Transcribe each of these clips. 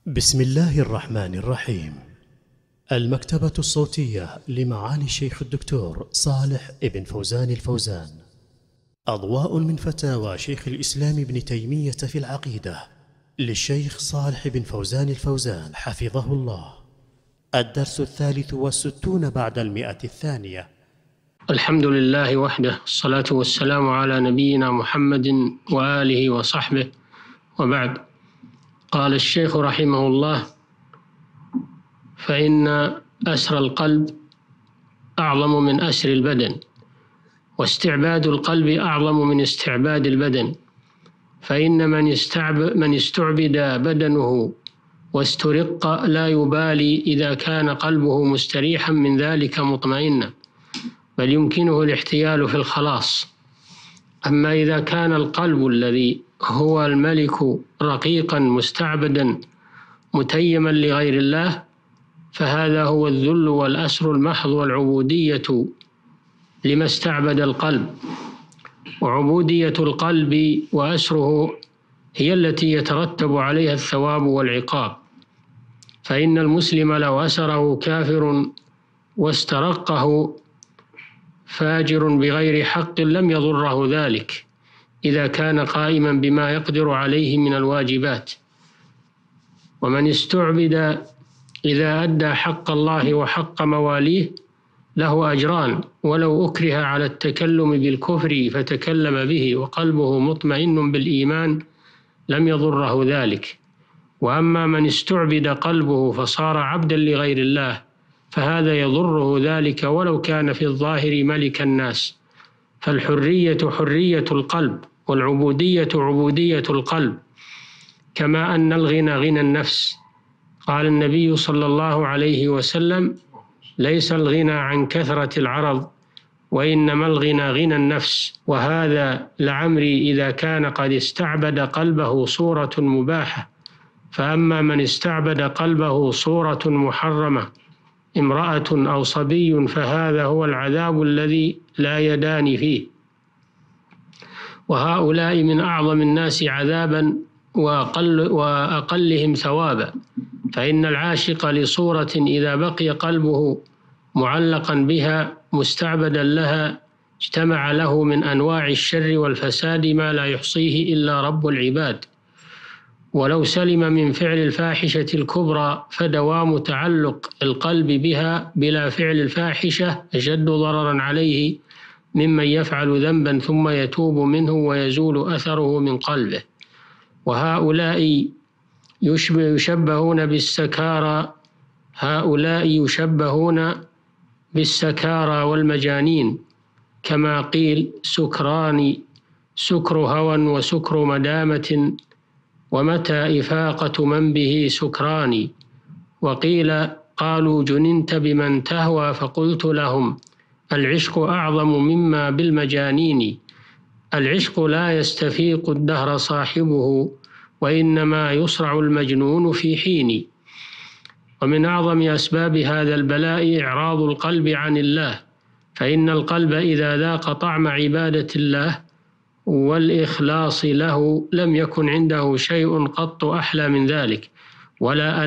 بسم الله الرحمن الرحيم. المكتبة الصوتية لمعالي الشيخ الدكتور صالح ابن فوزان الفوزان. أضواء من فتاوى شيخ الإسلام ابن تيمية في العقيدة للشيخ صالح بن فوزان الفوزان حفظه الله. الدرس 63 بعد 100. الحمد لله وحده، الصلاة والسلام على نبينا محمد وآله وصحبه، وبعد. قال الشيخ رحمه الله: فإن أسر القلب أعظم من أسر البدن، واستعباد القلب أعظم من استعباد البدن، فإن من استعبد بدنه واسترق لا يبالي إذا كان قلبه مستريحا من ذلك مطمئنا، بل يمكنه الاحتيال في الخلاص. أما إذا كان القلب الذي هو الملك رقيقا مستعبدا متيما لغير الله، فهذا هو الذل والأسر المحض والعبودية لما استعبد القلب. وعبودية القلب وأسره هي التي يترتب عليها الثواب والعقاب، فإن المسلم لو أسره كافر واسترقه فاجر بغير حق لم يضره ذلك إذا كان قائما بما يقدر عليه من الواجبات. ومن استعبد إذا أدى حق الله وحق مواليه له أجران، ولو أكره على التكلم بالكفر فتكلم به وقلبه مطمئن بالإيمان لم يضره ذلك. وأما من استعبد قلبه فصار عبدا لغير الله فهذا يضره ذلك ولو كان في الظاهر ملك الناس. فالحرية حرية القلب، والعبودية عبودية القلب، كما أن الغنى غنى النفس. قال النبي صلى الله عليه وسلم: ليس الغنى عن كثرة العرض، وإنما الغنى غنى النفس. وهذا لعمري إذا كان قد استعبد قلبه صورة مباحة. فأما من استعبد قلبه صورة محرمة، امرأة أو صبي، فهذا هو العذاب الذي لا يدان فيه. وهؤلاء من أعظم الناس عذابا وأقلهم ثوابا. فإن العاشق لصورة إذا بقي قلبه معلقا بها مستعبدا لها اجتمع له من أنواع الشر والفساد ما لا يحصيه إلا رب العباد. ولو سلم من فعل الفاحشة الكبرى فدوام تعلق القلب بها بلا فعل الفاحشة أشد ضررا عليه ممن يفعل ذنبا ثم يتوب منه ويزول أثره من قلبه. وهؤلاء يشبهون بالسكارى والمجانين، كما قيل: سكران، سكر هوى وسكر مدامة، ومتى إفاقة من به سكران. وقيل: قالوا: جننت بمن تهوى، فقلت لهم: العشق أعظم مما بالمجانين. العشق لا يستفيق الدهر صاحبه، وإنما يصرع المجنون في حين. ومن أعظم أسباب هذا البلاء إعراض القلب عن الله، فإن القلب إذا ذاق طعم عبادة الله والإخلاص له لم يكن عنده شيء قط أحلى من ذلك، ولا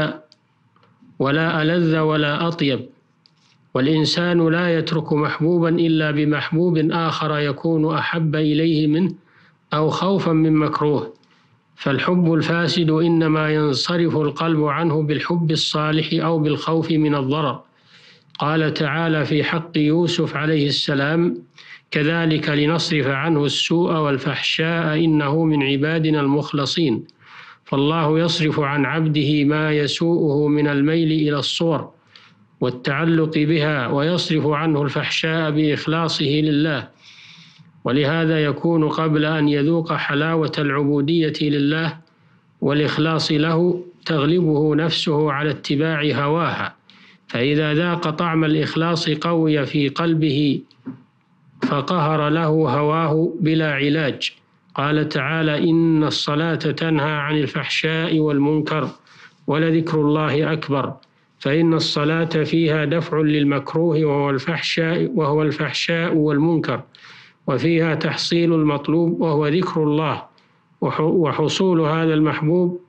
ألذ ولا أطيب. والإنسان لا يترك محبوبا إلا بمحبوب آخر يكون أحب إليه منه أو خوفا من مكروه. فالحب الفاسد إنما ينصرف القلب عنه بالحب الصالح أو بالخوف من الضرر. قال تعالى في حق يوسف عليه السلام: كذلك لنصرف عنه السوء والفحشاء إنه من عبادنا المخلصين. فالله يصرف عن عبده ما يسوءه من الميل إلى الصور والتعلق بها، ويصرف عنه الفحشاء بإخلاصه لله. ولهذا يكون قبل أن يذوق حلاوة العبودية لله والإخلاص له تغلبه نفسه على اتباع هواها، فإذا ذاق طعم الإخلاص قوي في قلبه فقهر له هواه بلا علاج. قال تعالى: إن الصلاة تنهى عن الفحشاء والمنكر ولذكر الله أكبر. فإن الصلاة فيها دفع للمكروه وهو الفحشاء والمنكر، وفيها تحصيل المطلوب وهو ذكر الله، وحصول هذا المحبوب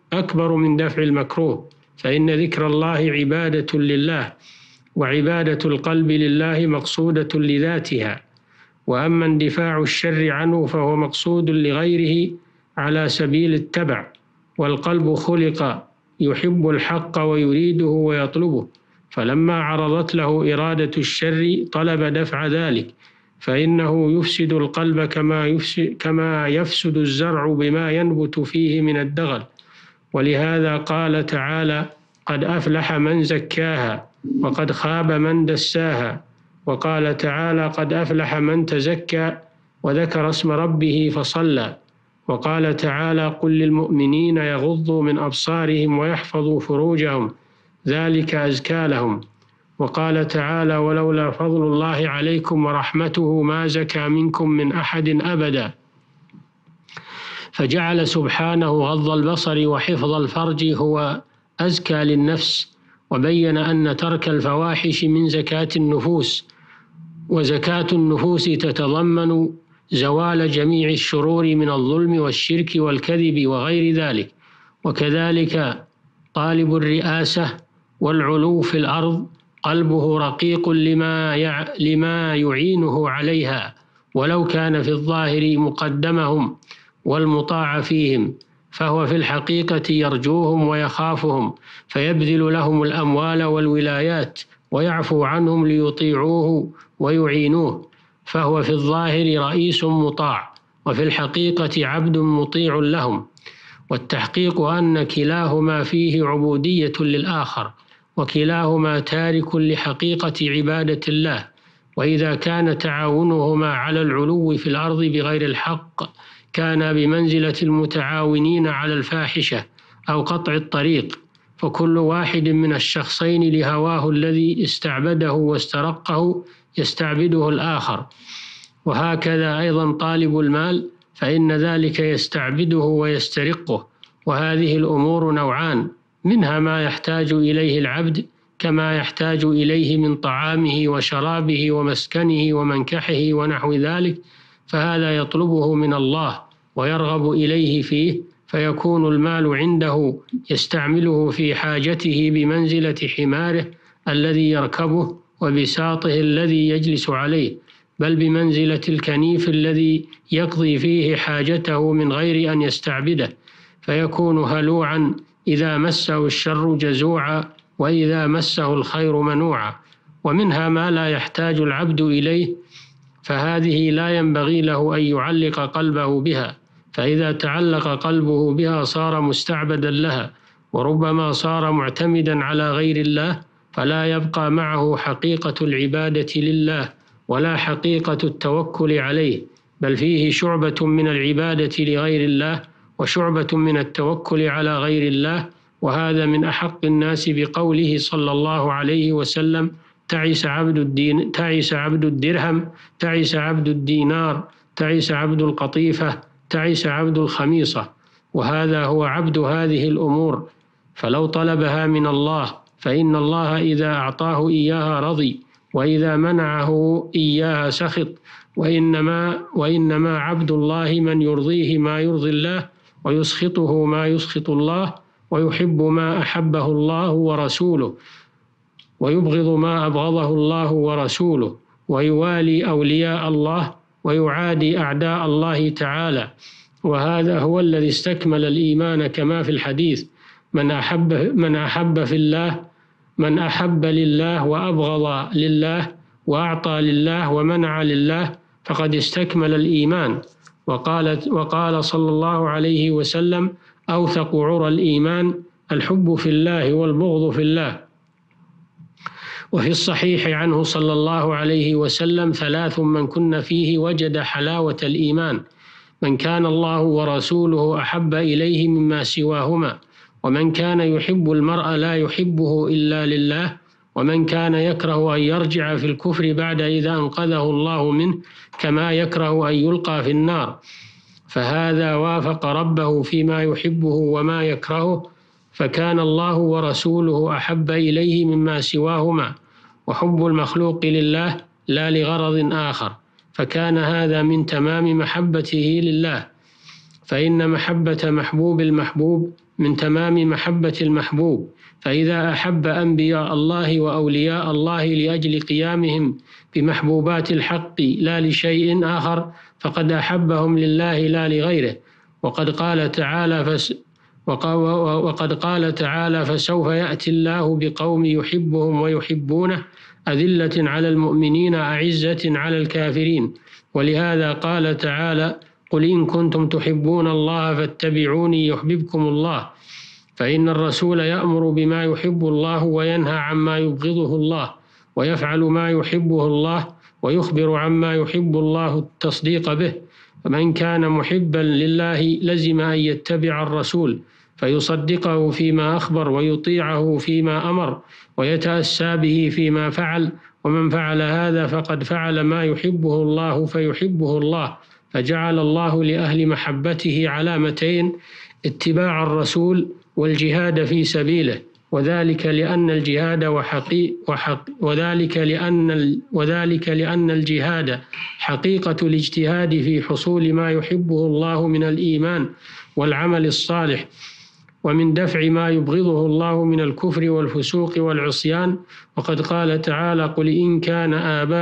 أكبر من دفع المكروه، فإن ذكر الله عبادة لله، وعبادة القلب لله مقصودة لذاتها، وأما اندفاع الشر عنه فهو مقصود لغيره على سبيل التبع. والقلب خلق يحب الحق ويريده ويطلبه، فلما عرضت له إرادة الشر طلب دفع ذلك، فإنه يفسد القلب كما يفسد الزرع بما ينبت فيه من الدغل. ولهذا قال تعالى: قد أفلح من زكاها وقد خاب من دساها. وقال تعالى: قد أفلح من تزكى وذكر اسم ربه فصلى. وقال تعالى: قل للمؤمنين يغضوا من أبصارهم ويحفظوا فروجهم ذلك أزكى لهم. وقال تعالى: ولولا فضل الله عليكم ورحمته ما زكى منكم من أحد أبدا. فجعل سبحانه غض البصر وحفظ الفرج هو أزكى للنفس، وبين أن ترك الفواحش من زكاة النفوس، وزكاة النفوس تتضمن زوال جميع الشرور من الظلم والشرك والكذب وغير ذلك. وكذلك طالب الرئاسة والعلو في الأرض قلبه رقيق لما يعينه عليها، ولو كان في الظاهر مقدمهم والمطاع فيهم، فهو في الحقيقة يرجوهم ويخافهم، فيبذل لهم الأموال والولايات ويعفو عنهم ليطيعوه ويعينوه، فهو في الظاهر رئيس مطاع، وفي الحقيقة عبد مطيع لهم. والتحقيق أن كلاهما فيه عبودية للآخر، وكلاهما تارك لحقيقة عبادة الله. وإذا كان تعاونهما على العلو في الأرض بغير الحق كان بمنزلة المتعاونين على الفاحشة أو قطع الطريق، فكل واحد من الشخصين لهواه الذي استعبده واسترقه يستعبده الآخر. وهكذا أيضا طالب المال، فإن ذلك يستعبده ويسترقه. وهذه الأمور نوعان: منها ما يحتاج إليه العبد كما يحتاج إليه من طعامه وشرابه ومسكنه ومنكحه ونحو ذلك، فهذا يطلبه من الله ويرغب إليه فيه، فيكون المال عنده يستعمله في حاجته بمنزلة حماره الذي يركبه وبساطه الذي يجلس عليه، بل بمنزلة الكنيف الذي يقضي فيه حاجته من غير أن يستعبده، فيكون هلوعا إذا مسه الشر جزوعا، وإذا مسه الخير منوعا. ومنها ما لا يحتاج العبد إليه، فهذه لا ينبغي له أن يعلق قلبه بها، فإذا تعلق قلبه بها صار مستعبدا لها، وربما صار معتمدا على غير الله، فلا يبقى معه حقيقة العبادة لله ولا حقيقة التوكل عليه، بل فيه شعبة من العبادة لغير الله وشعبة من التوكل على غير الله. وهذا من أحق الناس بقوله صلى الله عليه وسلم: تعس عبد الدرهم، تعس عبد الدينار، تعس عبد القطيفة، تعس عبد الخميصة. وهذا هو عبد هذه الأمور، فلو طلبها من الله فإن الله إذا أعطاه إياها رضي، وإذا منعه إياها سخط. وإنما عبد الله من يرضيه ما يرضي الله، ويسخطه ما يسخط الله، ويحب ما أحبه الله ورسوله، ويبغض ما أبغضه الله ورسوله، ويوالي أولياء الله ويعادي أعداء الله تعالى. وهذا هو الذي استكمل الإيمان، كما في الحديث: من أحب لله وأبغض لله وأعطى لله ومنع لله فقد استكمل الإيمان. وقال صلى الله عليه وسلم: أوثق عرى الإيمان الحب في الله والبغض في الله. وفي الصحيح عنه صلى الله عليه وسلم: 3 من كن فيه وجد حلاوة الإيمان: من كان الله ورسوله أحب إليه مما سواهما، ومن كان يحب المرء لا يحبه إلا لله، ومن كان يكره أن يرجع في الكفر بعد إذا أنقذه الله منه، كما يكره أن يلقى في النار. فهذا وافق ربه فيما يحبه وما يكرهه، فكان الله ورسوله أحب إليه مما سواهما، وحب المخلوق لله لا لغرض آخر، فكان هذا من تمام محبته لله. فإن محبة محبوب المحبوب من تمام محبة المحبوب، فإذا أحب أنبياء الله وأولياء الله لأجل قيامهم بمحبوبات الحق لا لشيء آخر فقد أحبهم لله لا لغيره. وقد قال تعالى فسوف يأتي الله بقوم يحبهم ويحبونه أذلة على المؤمنين أعزة على الكافرين. ولهذا قال تعالى قل إن كنتم تحبون الله فاتبعوني يحببكم الله. فإن الرسول يأمر بما يحب الله وينهى عما يبغضه الله، ويفعل ما يحبه الله ويخبر عما يحب الله التصديق به. فمن كان محبا لله لزم أن يتبع الرسول فيصدقه فيما أخبر ويطيعه فيما أمر ويتأسى به فيما فعل. ومن فعل هذا فقد فعل ما يحبه الله فيحبه الله. فجعل الله لأهل محبته علامتين: اتباع الرسول والجهاد في سبيله، وذلك لأن الجهاد حقيقة الاجتهاد في حصول ما يحبه الله من الإيمان والعمل الصالح، ومن دفع ما يبغضه الله من الكفر والفسوق والعصيان. وقد قال تعالى قل إن كان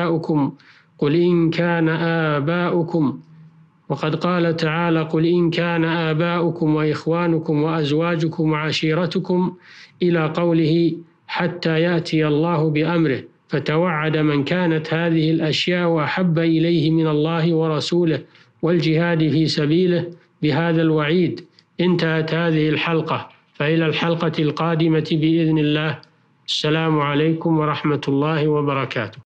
آباؤكم وإخوانكم وأزواجكم وعشيرتكم إلى قوله حتى يأتي الله بأمره، فتوعد من كانت هذه الأشياء أحب إليه من الله ورسوله والجهاد في سبيله بهذا الوعيد. انتهت هذه الحلقة، فإلى الحلقة القادمة بإذن الله. السلام عليكم ورحمة الله وبركاته.